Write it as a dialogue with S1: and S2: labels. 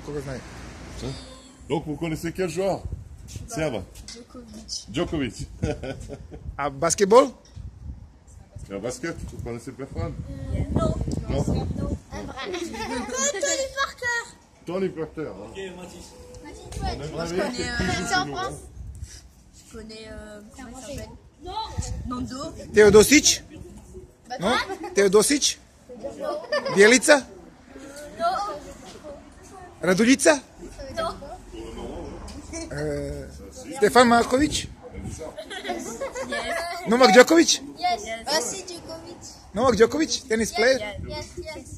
S1: koga znaju.
S2: Donc vous connaissez quel joueur? Serbe. Djokovic.
S1: A basketball?
S2: Et en basket, vous connaissez personne?
S3: Non.
S2: Non.
S3: Tony Parker.
S2: Tony Parker. Hein.
S4: Ok, Mathis.
S2: On
S3: Je
S2: aimerait
S3: connais
S2: bien qu'il puisse
S3: en
S2: nous,
S3: France.
S2: hein.
S3: Je connais comment il s'appelle? Nando.
S1: Teodosic? Non? Teodosic? Bjelica? Raduljica?
S3: Non.
S1: Stefan Markovic? Novak Djokovic?
S3: Yes. Djokovic.
S1: Novak Djokovic? Tennis player?
S3: Yes.